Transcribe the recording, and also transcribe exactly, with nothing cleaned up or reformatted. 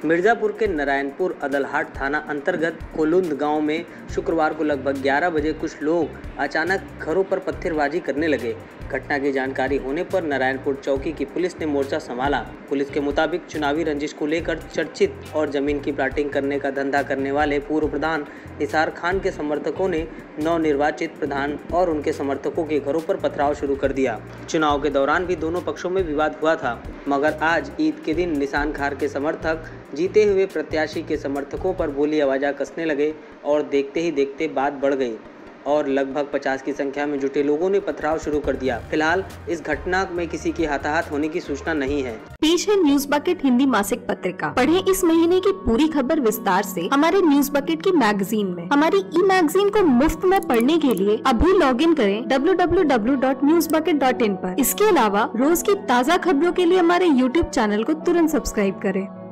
मिर्जापुर के नारायणपुर अदलहाट थाना अंतर्गत कोलुंद गांव में शुक्रवार को लगभग ग्यारह बजे कुछ लोग अचानक घरों पर पत्थरबाजी करने लगे। घटना की जानकारी होने पर नारायणपुर चौकी की पुलिस ने मोर्चा संभाला। पुलिस के मुताबिक चुनावी रंजिश को लेकर चर्चित और जमीन की प्लाटिंग करने का धंधा करने वाले पूर्व प्रधान निसार खान के समर्थकों ने नवनिर्वाचित प्रधान और उनके समर्थकों के घरों पर पथराव शुरू कर दिया। चुनाव के दौरान भी दोनों पक्षों में विवाद हुआ था, मगर आज ईद के दिन निशान खान के समर्थक जीते हुए प्रत्याशी के समर्थकों पर बोली आवाज़ कसने लगे और देखते ही देखते बात बढ़ गई और लगभग पचास की संख्या में जुटे लोगों ने पथराव शुरू कर दिया। फिलहाल इस घटना में किसी की हताहत होने की सूचना नहीं है। पेश है न्यूज बकेट हिंदी मासिक पत्रिका। पढ़ें इस महीने की पूरी खबर विस्तार से हमारे न्यूज बकेट की मैगजीन में। हमारी ई मैगजीन को मुफ्त में पढ़ने के लिए अभी लॉग इन करें W W W dot news bucket dot in पर। इसके अलावा रोज की ताज़ा खबरों के लिए हमारे यूट्यूब चैनल को तुरंत सब्सक्राइब करें।